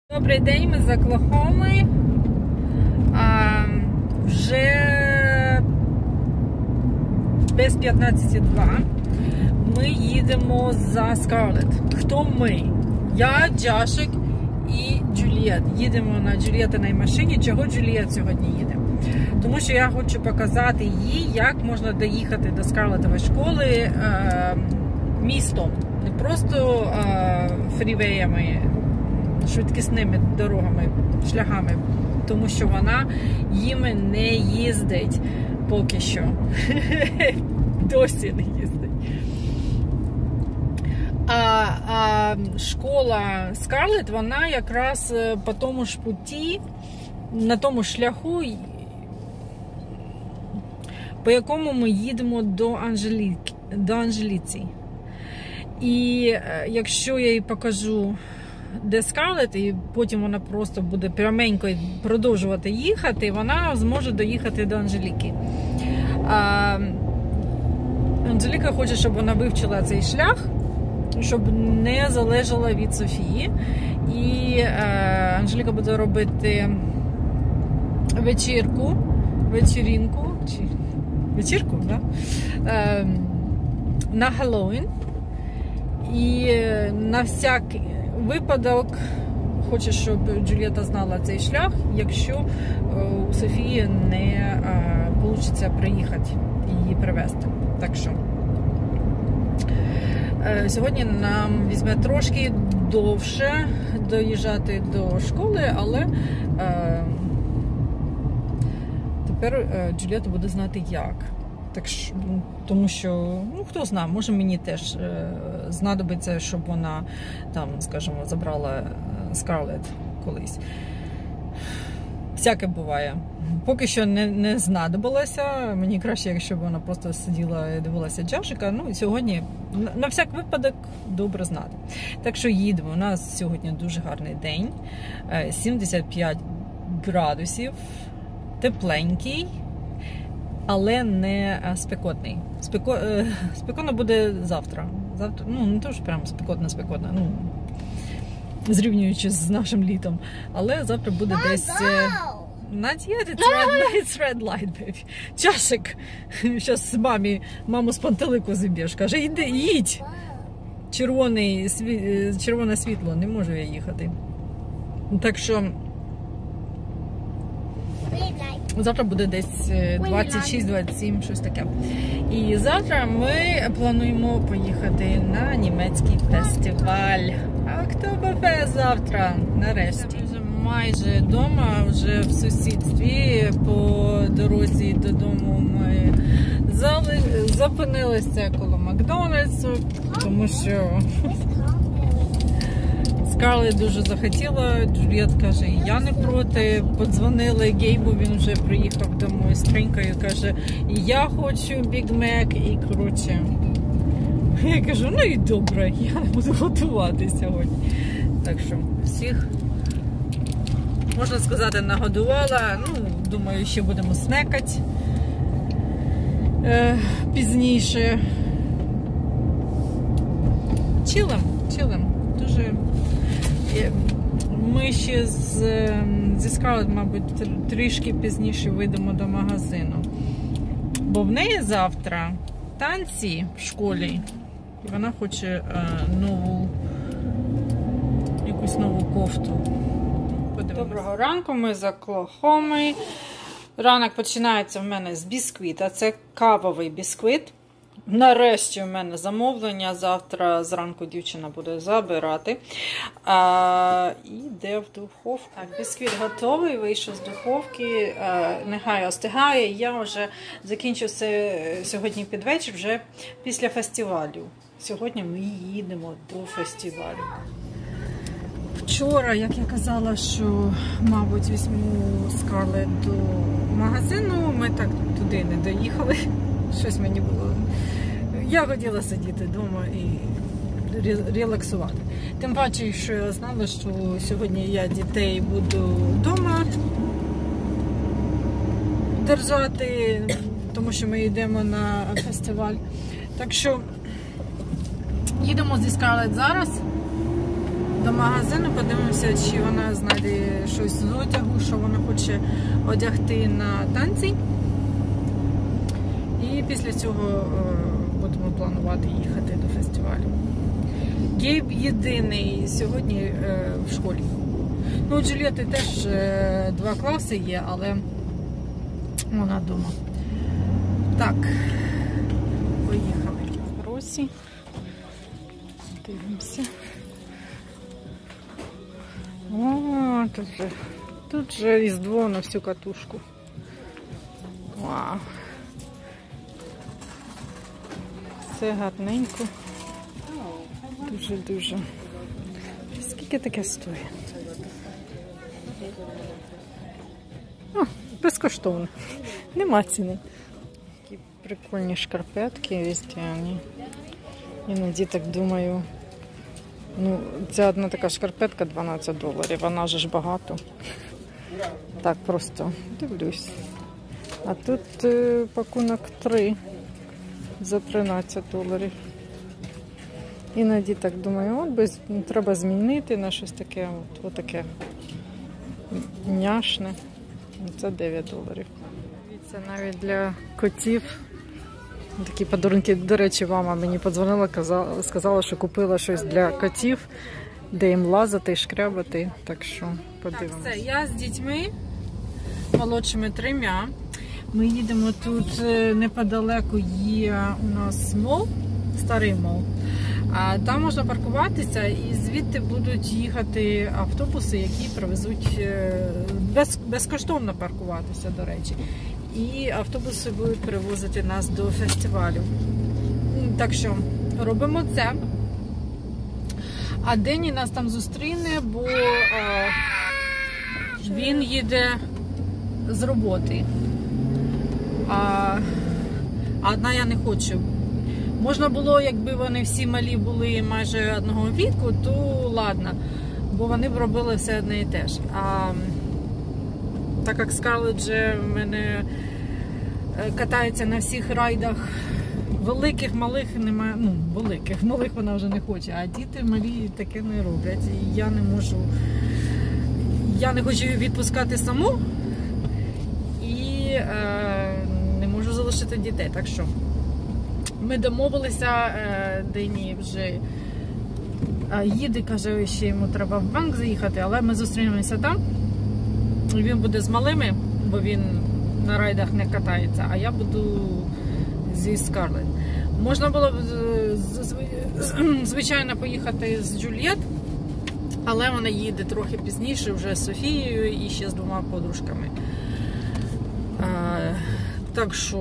Добрий день, ми з Оклахоми. Вже без 15:02 ми їдемо за Скарлетт. Хто ми? Я, Джашик і Джуліет. Їдемо на Джуліетиній машині. Чого Джуліет сьогодні їде? Тому що я хочу показати їй, як можна доїхати до Скарлеттової школи містом. Не просто фрівеями, швидкісними дорогами, шляхами, тому що вона їми не їздить поки що. Досі не їздить. А школа Скарлетт, вона якраз по тому ж путі, на тому шляху, по якому ми їдемо до Анжеліці. І якщо я їй покажу, де Скарлетт, і потім вона просто буде пряменько продовжувати їхати, вона зможе доїхати до Анжеліки. Анжеліка хоче, щоб вона вивчила цей шлях, щоб не залежала від Софії. І Анжеліка буде робити вечірку, да? На Хеллоуін. І на всякий випадок хоче, щоб Джуліета знала цей шлях, якщо у Софії не вийде приїхати і її привезти. Так що сьогодні нам візьме трошки довше доїжджати до школи, але тепер Джуліета буде знати як. Так що, тому що, хто знає, може мені теж знадобиться, щоб вона там, скажімо, забрала Скарлетт колись. Всяке буває. Поки що не знадобилося. Мені краще, якщо б вона просто сиділа і дивилася Джашика. Сьогодні, на всяк випадок, добре знати. Так що їдемо. У нас сьогодні дуже гарний день. 75 градусів. Тепленький. Але не спекотний. Спекотно буде завтра. Не то, що прямо спекотно, зрівнюючи з нашим літом. Але завтра буде десь... Not yet, it's red light, baby. Чашик. Зараз маму з пантелику зіб'єш. Каже, їдь. Червоне світло, не можу я їхати. Так що... Завтра буде десь 26-27, щось таке. І завтра ми плануємо поїхати на німецький фестиваль. Октоберфест завтра, нарешті. Вже майже вдома, вже в сусідстві, по дорозі додому ми зупинилися коло Макдональдсу, тому що Скарлетт дуже захотіла, Джуліет каже, і я не проти. Подзвонили Гейбу, він вже приїхав домой з тринькою, каже, і я хочу Big Mac, і коротше. Я кажу, і добре, я не буду готувати сьогодні. Так що всіх, можна сказати, нагодувала. Думаю, ще будемо снекати пізніше. Чилим. Дуже... Ми ще зі Скарлетт, мабуть, трішки пізніше вийдемо до магазину. Бо в неї завтра танці в школі. І вона хоче якусь нову кофту. Доброго ранку, ми з Оклахоми. Ранок починається в мене з бісквіта. Це кавовий бісквіт. Нарешті в мене замовлення. Завтра зранку дівчина буде забирати. І йде в духовку. Так, бісквіт готовий, вийшов з духовки. Нехай остигає. Я вже закінчу сьогодні під вечір, вже після фестивалю. Сьогодні ми їдемо до фестивалю. Вчора, як я казала, що, мабуть, візьму Скарлетт до магазину, ми так туди не доїхали. Щось мені було... Я хотіла сидіти вдома і релаксувати. Тим паче, що я знала, що сьогодні я дітей буду вдома держати, тому що ми йдемо на фестиваль. Так що їдемо зі Скарлетт зараз до магазину, подивимося, чи вона знайде щось з одягу, що вона хоче одягти на танці. І після цього будемо планувати їхати до фестивалю. Гейб єдиний сьогодні в школі. Ну, у Джульєти теж 2 класи є, але вона вдома. Так, поїхали. Росі. Дивимося. О, тут же Різдво на всю катушку. Вау. Все гарненько. Дуже-дуже. Скільки таке стоїть? О, безкоштовно. Нема ціни. Такі прикольні шкарпетки різдвяні. Іноді так думаю. Ну, ця одна така шкарпетка $12. Вона ж багато. Так, просто дивлюсь. А тут пакунок 3 за $13. Іноді так думаю, треба змінити на щось таке, отаке няшне. Це $9. Це навіть для котів. Такі подарунки. До речі, мама мені подзвонила, сказала, що купила щось для котів, де їм лазати, шкрябати. Так що подивимося. Так, все, я з дітьми, молодшими 3. Ми їдемо тут неподалеку, є у нас мол, старий мол. А там можна паркуватися і звідти будуть їхати автобуси, які привезуть, безкоштовно паркуватися, до речі. І автобуси будуть перевозити нас до фестивалю. Так що робимо це. А Дені нас там зустріне, бо він їде з роботи. А одна я не хочу. Можна було, якби вони всі малі були майже одного віку, то ладно, бо вони б робили все одне і те ж. А так як Скарлетт вже в мене катається на всіх райдах, великих, малих немає, ну, великих, малих вона вже не хоче, а діти малі таке не роблять. І я не хочу її відпускати саму і не можу залишити дітей, так що ми домовилися, Дені вже їде, каже, ще йому треба в банк заїхати, але ми зустрінемося там. Він буде з малими, бо він на райдах не катається, а я буду зі Скарлетт. Можна було б, звичайно, поїхати з Джульєт, але вона їде трохи пізніше, вже з Софією і ще з 2 подружками. Так що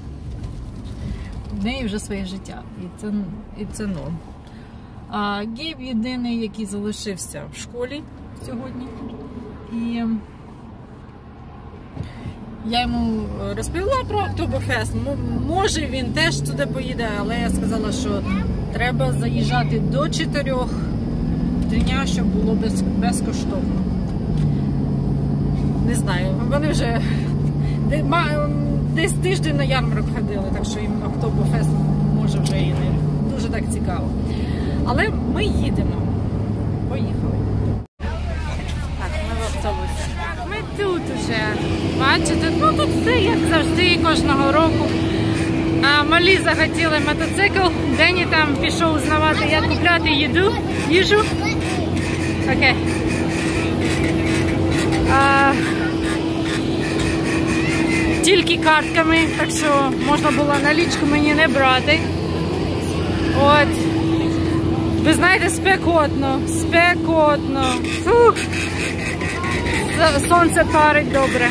в неї вже своє життя, і це норм. Гейб єдиний, який залишився в школі сьогодні. І я йому розповіла про Октоберфест. Може він теж туди поїде, але я сказала, що треба заїжджати до 4 дня, щоб було безкоштовно. Не знаю, вони вже десь тиждень на ярмарок ходили, так що їм Октоберфест може вже і не дуже так цікаво. Але ми їдемо. Поїхали. Так, ми в автобусі. Ми тут уже. Бачите, ну тут все як завжди, кожного року. Малі захотіли мотоцикл. Дені там пішов узнавати, як купляти їжу. Окей. Тільки картками, так що можна було налічку мені не брати. От. Ви знаєте, спекотно. Фух. Сонце парить добре.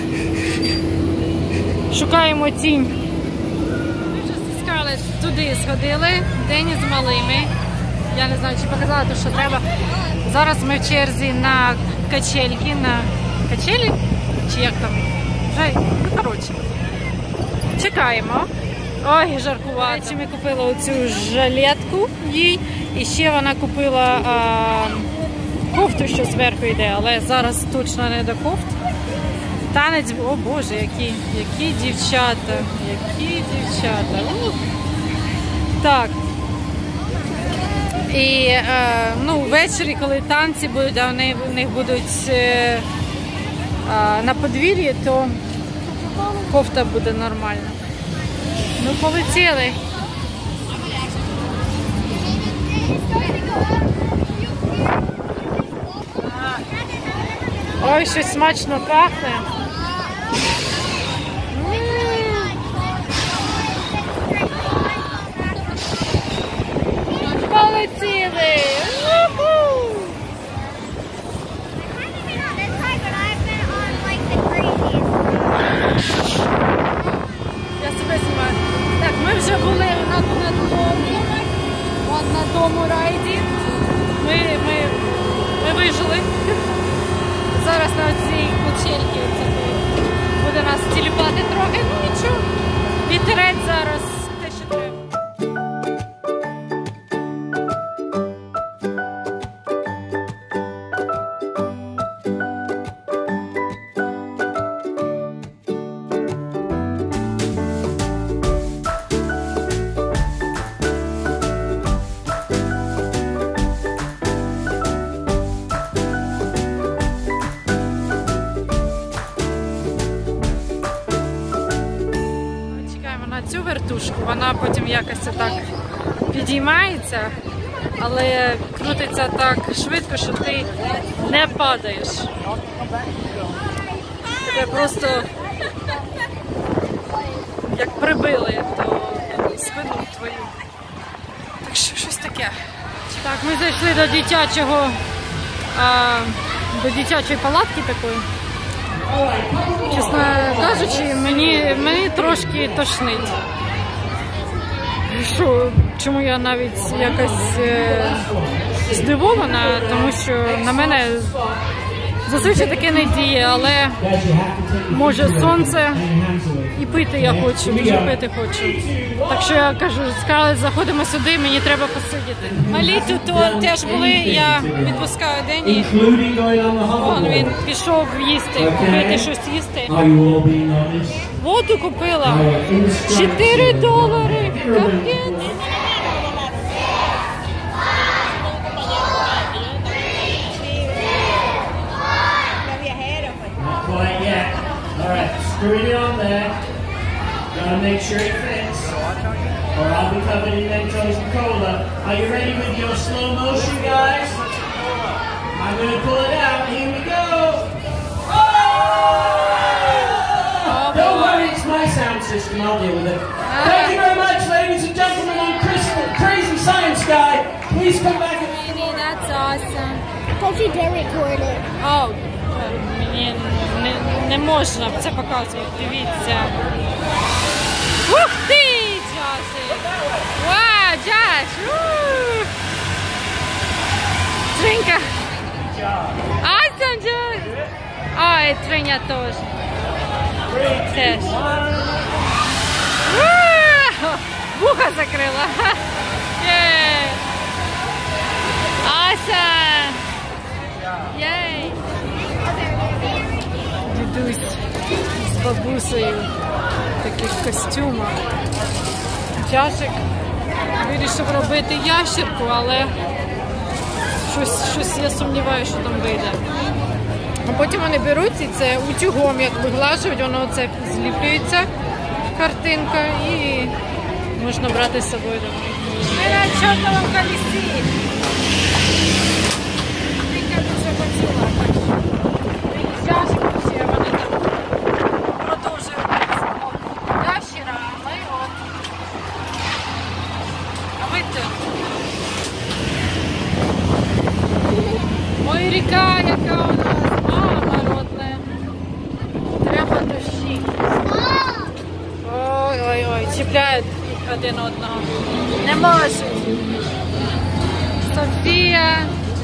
Шукаємо тінь. Ми вже зі Скарлетт туди сходили, Дені з малими. Я не знаю, чи показала те, що треба. Зараз ми в черзі на качельки, на качелі, чи як там, ну коротше, чекаємо. Ой, жаркувато. Ми купили оцю жилетку їй, і ще вона купила кофту, що зверху йде, але зараз точно не до кофт. Танець, о боже, які дівчата, Так. І ну, ввечері, коли танці будуть, а вони в них будуть на подвір'ї, то кофта буде нормальна. Ну, полетіли. Ой, щось смачно пахне. Полетіли! Я себе знімаю. Так, ми вже були на тому райді. Ми вижили. Зараз на цій качельці буде нас тіліпати трохи, ну нічого. Вітерець зараз те, що треба. Цю вертушку, вона потім якось так підіймається, але крутиться так швидко, що ти не падаєш. Тебе просто як прибили до спину твою. Так що щось таке. Так, ми зайшли до дитячої палатки такої. Чесно кажучи, мені трошки тошнить. Чому я навіть якось здивована, тому що на мене зазвичай таке не діє, але може сонце і пити я хочу, дуже пити хочу. Так що я кажу, Скарлетт, заходимо сюди, мені треба посидіти. Малі тут теж були, я відпускаю Дені. Він пішов їсти, купити щось їсти. Воду купила. $4. Капець. Screw it on there. Gotta make sure it fits, or I'll be covered in Mentos and Cola. Are you ready with your slow motion, guys? I'm gonna pull it out. Here we go. Oh! Don't worry, it's my sound system. I'll deal with it. Thank you very much, ladies and gentlemen. I'm Crazy Science Guy. Please come back. That's awesome. Hope you did record it. Oh. Мені не можна це показувати, дивіться. Ух ти, Джаші! Вау, Джаш! Тринька! Awesome, Джаш! Ой, Триня теж. Теж. Вуха закрила. Awesome! Єй! Дідусь з бабусею в таких костюмах. Джашик вирішив робити ящерку, але щось я сумніваюся, що там вийде. А потім вони беруть і це утюгом, як виглажують, воно це зліплюється, картинка, і можна брати з собою домой. Ми на чортовому колесі. Тільки дуже хотіла. Ой, ріка, яка у нас, мама родна. Треба дощі. Ой-ой-ой, чіпляють один одного. Не можуть. Софія,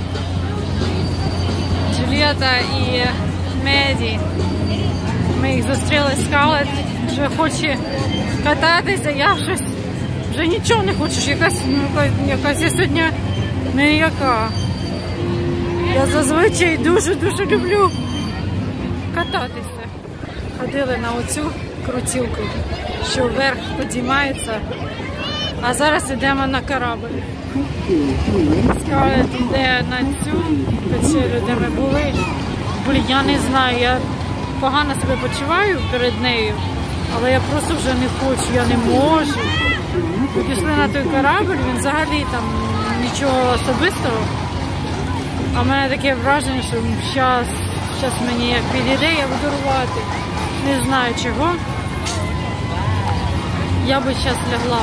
Джульєта і Меді. Ми їх зустріли, Скарлетт вже хоче кататися, я вже нічого не хочу, якась я сьогодні ніяка. Я зазвичай дуже-дуже люблю кататися. Ходили на оцю крутілку, що вверх підіймається. А зараз йдемо на корабль. Скарлетт йде на цю вечерю, де ми були. Блін, я не знаю, я погано себе почуваю перед нею, але я просто вже не хочу, я не можу. Ми пішли на той корабль, він взагалі там нічого особистого. А в мене таке враження, що зараз мені як підійде, я буду рвати. Не знаю чого. Я би зараз лягла.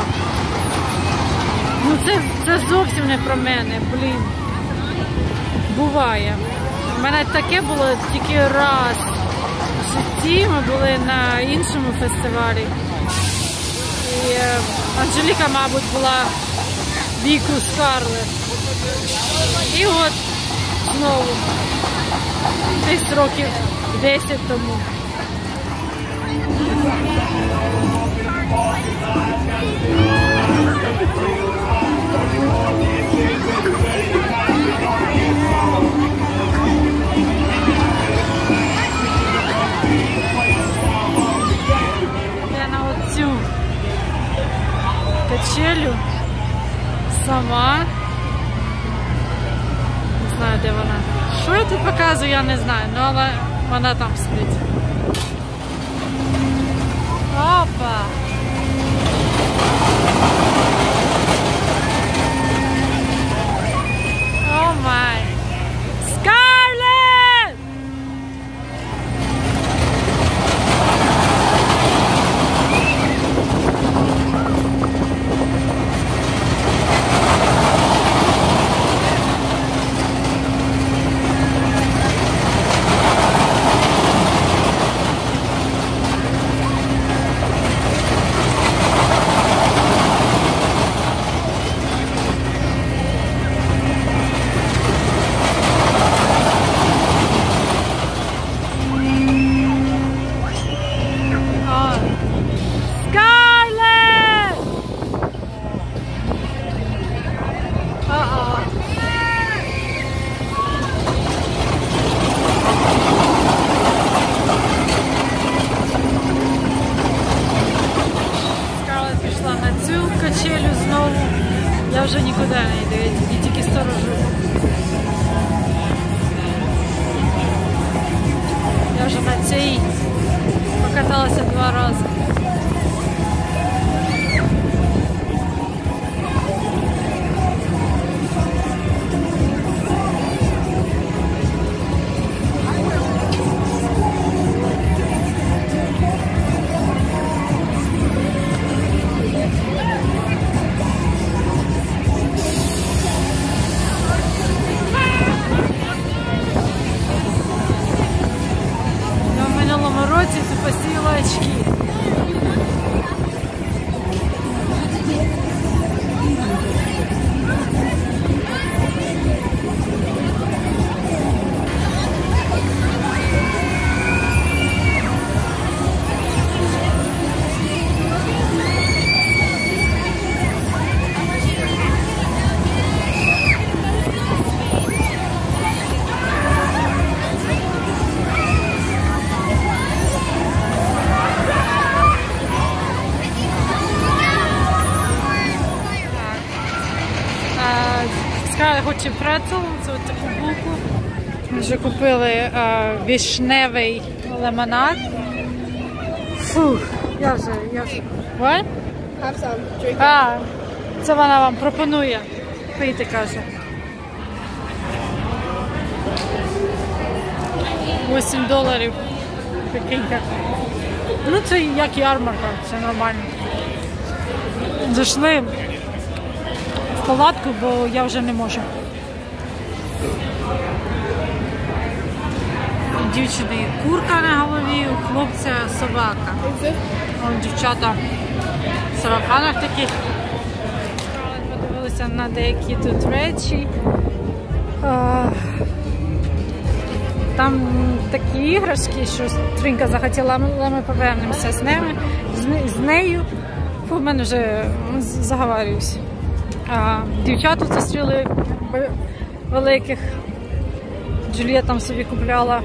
Ну це зовсім не про мене, блін. Буває. У мене таке було тільки раз в житті. Ми були на іншому фестивалі. І Анжеліка, мабуть, була віку Скарлетт. І от знову, десь років 10 тому. Я на оцю качелю сама. Не знаю, де вона. Що я тут показую, я не знаю, але вона там сидить. Опа! О май! Скарлетт! Я вже нікуди не йду, я тільки сторожу. Я вже на цій покаталася 2 рази. Посіяла очки. Хоче прецел, це ось таку булку. Ми вже купили вишневий лимонад. Фух, я вже. What? Have some. Drink it. Це вона вам пропонує. Пийте, каже. $8. Прикиньте. Ну це як ярмарка, це нормально. Зайшли в палатку, бо я вже не можу. У дівчини курка на голові, у хлопця собака. Вон дівчата в сарафанах таких. Подивилися на деякі тут речі. Там такі іграшки, що Тринка захотіла, але ми повернемося з нею. В мене вже заговорююсь. Дівчата зустріли великих. Джулія там собі купляла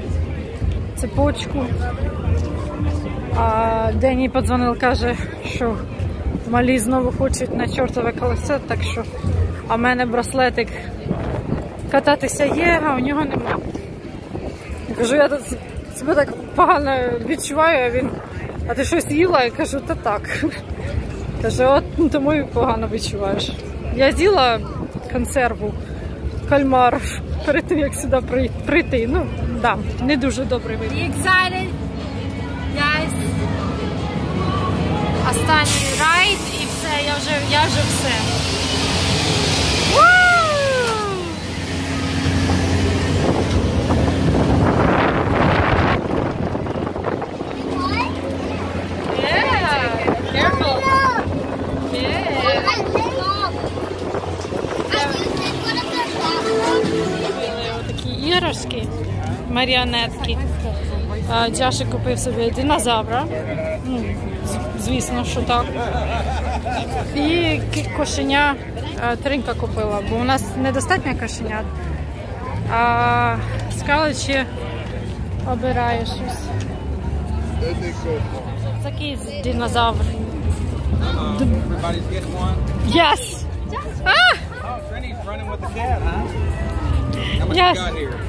цепочку. А Дені подзвонив, каже, що Малі знову хочуть на чортове колесо, так що... А в мене браслетик кататися є, а у нього нема. Я кажу, я тут себе так погано відчуваю, а він... А ти щось їла? Я кажу, та так. Каже, от тому і погано відчуваєш. Я з'їла консерву, кальмар, перед тим, як сюди прийти. Ну, да, не дуже добрий вид. Excited, guys. Останній райд і все, я вже все. Іграшки, маріонетки. Джашик купив собі динозавра. Ну, звісно, що так. І кошеня Тринка купила, бо у нас недостатньо кошенят. А Скарлетт ще обирає щось. Такий динозавр. Yes! Ah! Trinny's running with the cat, huh? How much Yes. you got here?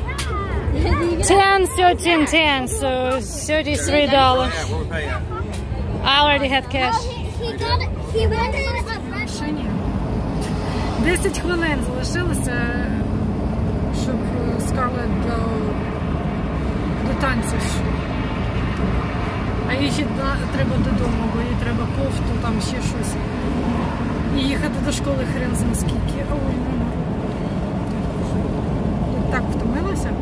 10, 13, 10, so $33. Yeah, what we pay at? I already had cash. He wanted a brush. 10 хвилин залишилося, щоб Скарлетт до танців. А їй ще треба додому, бо їй треба кофту, там ще щось. І їхати до школи хрен зна скільки. Ой, мама. Так втомилася.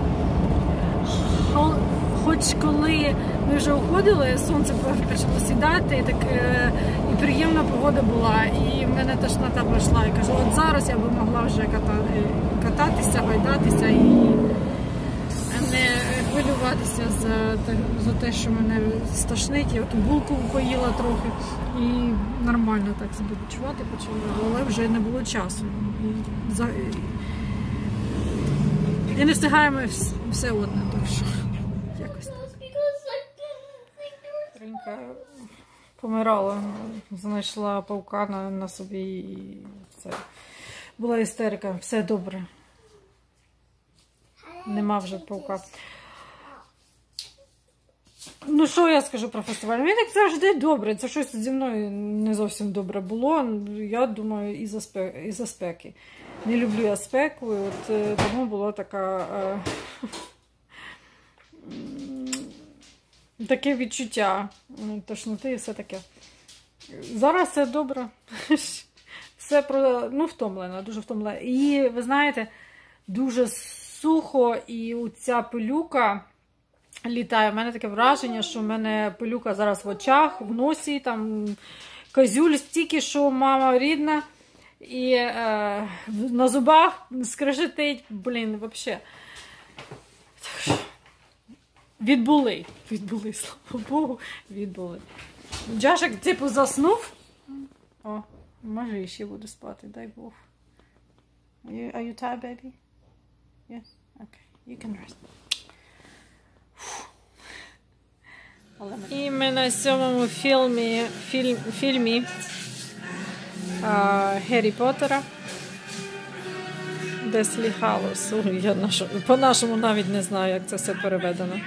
Хоч коли ми вже уходили, сонце почало сідати, і, і приємна погода була, і в мене тошнота пройшла. Я кажу, от зараз я би могла вже кататися, гайдатися і не хвилюватися за те, що мене стошнить. Я ту булку поїла трохи і нормально так себе відчувати почала, але вже не було часу. І не встигаємо все одне, так що якось так. Тринка помирала, знайшла паука на собі і це. Була істерика, все добре. Нема вже паука. Ну, що я скажу про фестиваль? Він як завжди добре. Це щось зі мною не зовсім добре було. Я думаю, із-за спеки. Не люблю я спеку, і от тому була така... таке відчуття тошноти і все таке. Зараз все добре. Все втомлена, дуже втомлена. І, ви знаєте, дуже сухо, і оця пилюка літає. У мене таке враження, що в мене пилюка зараз в очах, в носі, там козюль стільки, що мама рідна, і на зубах скрежетить, блін, взагалі. Відбули, слава Богу, відбули. Джашик, типу, заснув. О, може, ще буде спати, дай Бог. Are you tired, baby? Yes? Okay, you can rest. І ми на 7-му фільмі Гаррі Поттера. Деслі Халлоус. Я по-нашому навіть не знаю, як це все переведено.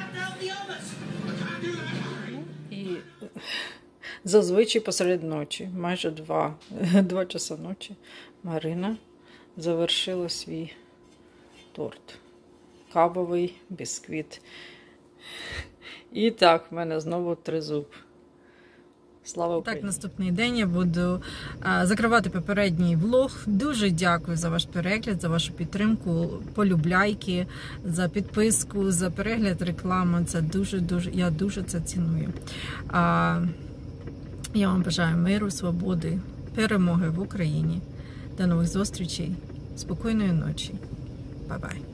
І зазвичай посеред ночі, майже 2 часа ночі, Марина завершила свій торт. Кавовий бісквіт. І так, в мене знову тризуб. Слава Україні. Так, наступний день я буду закривати попередній влог. Дуже дякую за ваш перегляд, за вашу підтримку, полюбляйки, за підписку, за перегляд реклами. Це дуже-дуже, я дуже це ціную. Я вам бажаю миру, свободи, перемоги в Україні. До нових зустрічей. Спокійної ночі. Бай-бай.